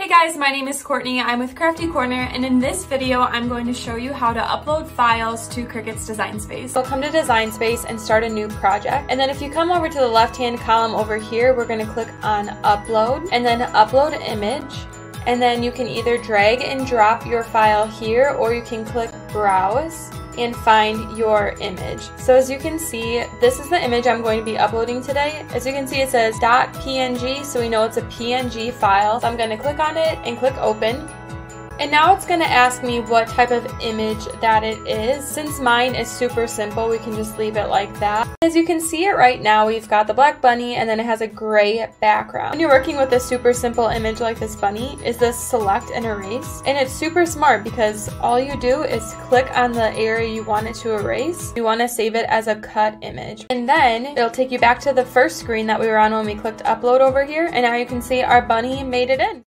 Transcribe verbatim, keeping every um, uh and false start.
Hey guys, my name is Courtney. I'm with Crafty Corner, and in this video I'm going to show you how to upload files to Cricut's Design Space. So come to Design Space and start a new project, and then if you come over to the left hand column over here, we're going to click on Upload and then Upload Image, and then you can either drag and drop your file here or you can click Browse and find your image. So as you can see, this is the image I'm going to be uploading today. As you can see, it says .png, so we know it's a P N G file. So I'm going to click on it and click open. And now it's going to ask me what type of image that it is. Since mine is super simple, we can just leave it like that. As you can see it right now, we've got the black bunny and then it has a gray background. When you're working with a super simple image like this bunny, is this select and erase. And it's super smart because all you do is click on the area you want it to erase. You want to save it as a cut image. And then it'll take you back to the first screen that we were on when we clicked upload over here. And now you can see our bunny made it in.